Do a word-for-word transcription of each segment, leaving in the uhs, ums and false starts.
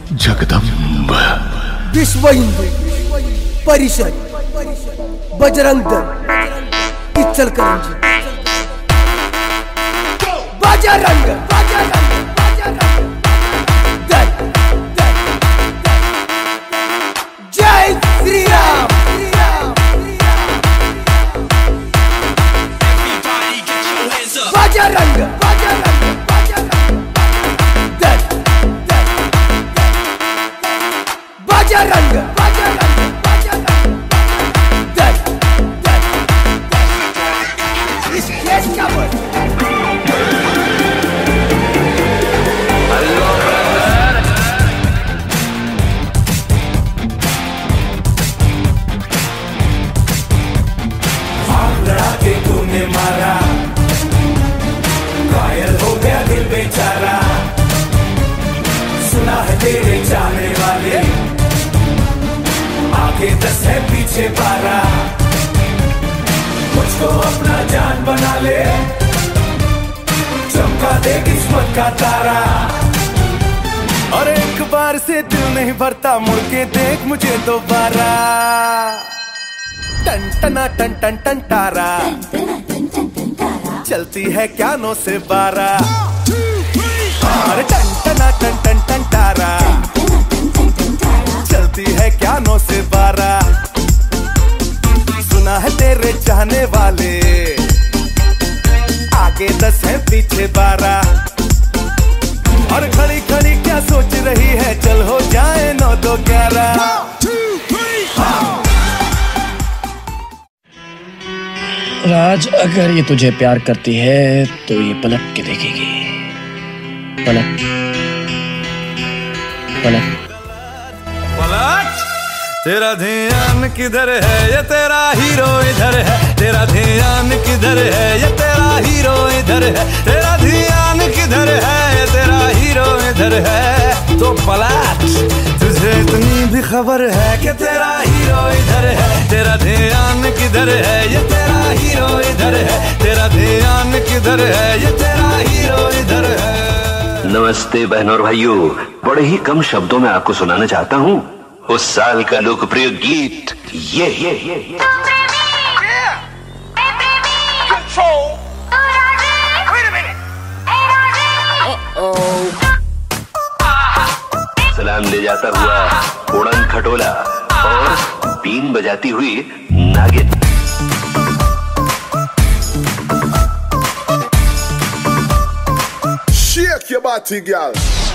जगदम्ब। विश्व हिंदू परिषद बजरंग दल इचलकरंजी। बजरंग बजरंग बजरंग दल जय श्री राम। बजरंग बजरंग बजरंग दल बजरंग बजरंग बजरंग दल इस देश का बल। मारा घायल हो गया दिल बेचारा, सुना है तेरे चाहने वाले आगे दस है पीछे बारह, मुझको अपना जान बना ले, चमका दे किस्मत का तारा। और एक बार से दिल नहीं भरता, मुड़ के देख मुझे दोबारा। टन टना टन टन टन तारा चलती है क्या नौ से बारह। अरे टन टना टन टन टन तारा चलती है क्या नौ से बारह। सुना है तेरे चाहने वाले आगे दस है पीछे बारह। और खड़ी खड़ी क्या सोच रही है, चल हो जाए नौ दो ग्यारह। राज, अगर ये तुझे प्यार करती है तो ये पलट के देखेगी। पलट पलट पलट। तेरा ध्यान किधर है, ये तेरा हीरो इधर है। तेरा ध्यान किधर है, ये तेरा हीरो इधर है। तेरा ध्यान किधर है, ये तेरा हीरो इधर है। तो पलट, तुझे इतनी भी खबर है कि तेरा हीरो इधर है। तेरा ध्यान किधर है, ये तेरा हीरो इधर है। तेरा ध्यान किधर है, ये तेरा हीरो इधर है। नमस्ते बहनों और भाइयों, बड़े ही कम शब्दों में आपको सुनाना चाहता हूँ उस साल का लोकप्रिय गीत ये ये ये, ये। सलाम ले जाता हुआ उड़न खटोला और बीन बजाती हुई नागिन। Shake your body, girl.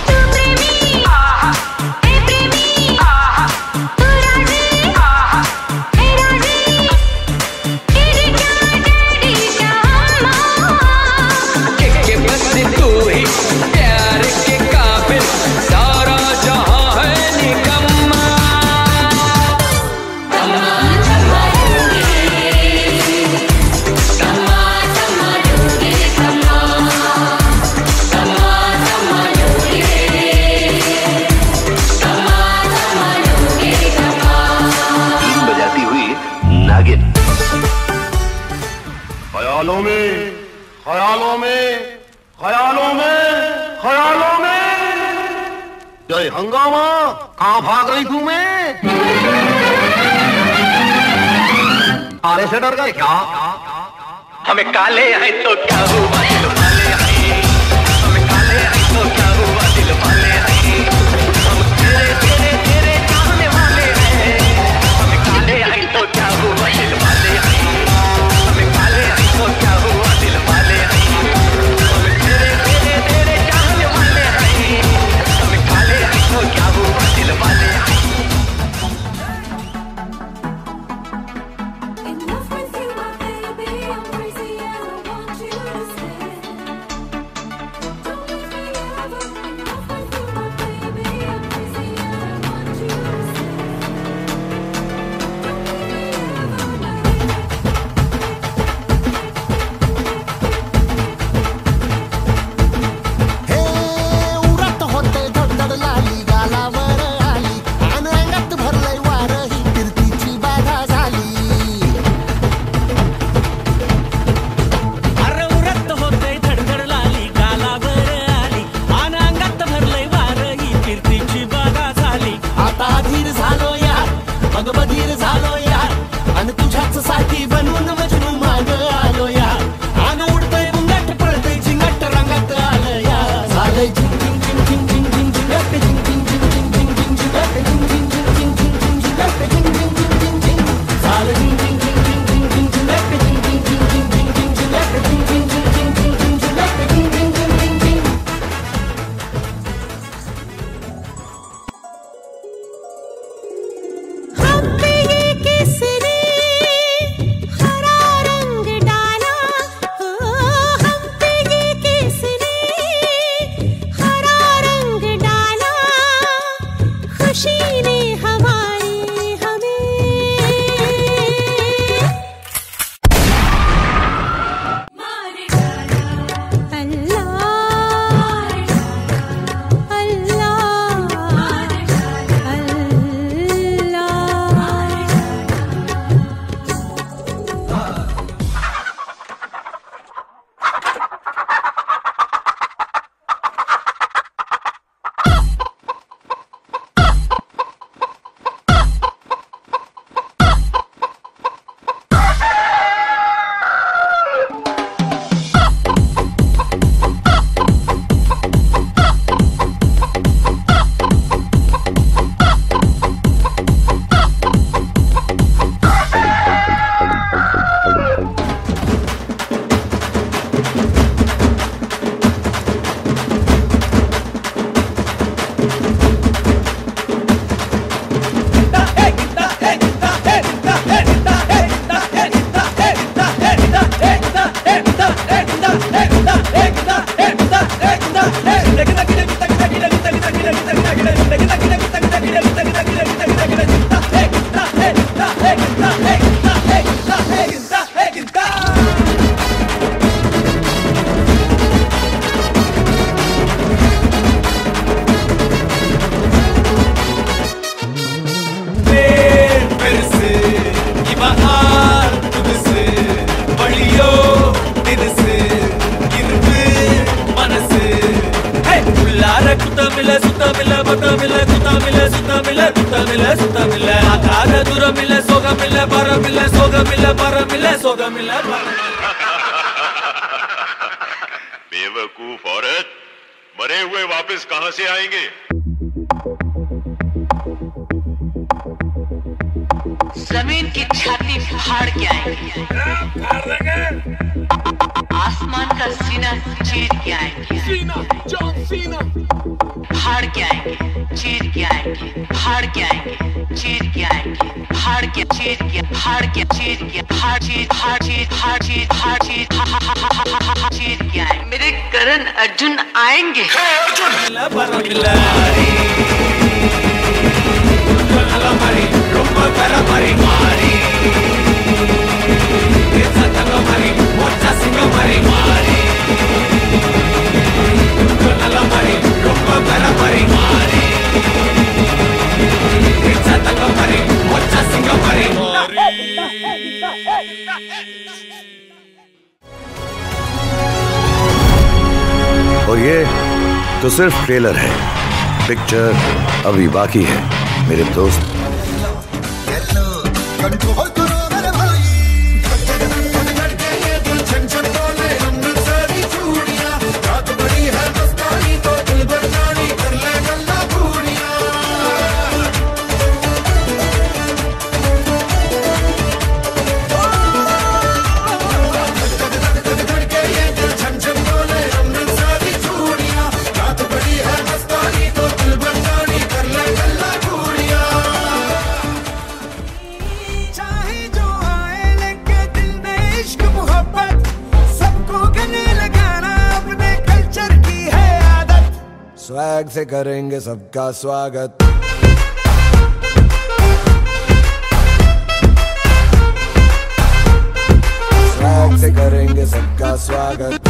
ख्यालों में ख्यालों में ख्यालों में ख्यालों में जय हंगामा, कहाँ भाग रही तू? मैं काले से डर गए क्या? हमें काले हैं तो क्या हुआ, दिल वाले हैं। हमें काले हैं तो क्या हुआ, दिल वाले हैं। हम तेरे तेरे तेरे चाहने वाले हैं। हमें काले हैं तो क्या हुआ, दिल वाले हैं। हमें काले हैं तो क्या हुआ, दिल वाले हैं। हमें तेरे तेरे तेरे चाहने वाले हैं। हमें काले हैं तो क्या हुआ, दिल वाले हैं। Enough with you, my baby. I'm crazy and I want you to stay. सुता मिले सुता मिले बता मिले सुता मिले सुता मिले सुता मिले सुता मिले आधा दूर मिले सोगा मिले बारह मिले सोगा मिले बारह मिले सोगा मिले बेवकूफ औरत, मरे हुए वापस कहां से आएंगे? जमीन की छाती फाड़ के आएंगे, आसमान का सीना चीर के आएंगे, फाड़ के आएंगे, चीर के आएंगे, फाड़ के आएंगे, चीर के आएंगे, फाड़ के चीर के फाड़ के चीर के फाड़ चीर फाड़ चीर फाड़ चीर फाड़ चीर चीर के आएंगे। मेरे करण अर्जुन आएंगे। और ये तो सिर्फ ट्रेलर है, पिक्चर अभी बाकी है मेरे दोस्त। स्वैग से करेंगे सबका स्वागत। स्वैग से करेंगे सबका स्वागत।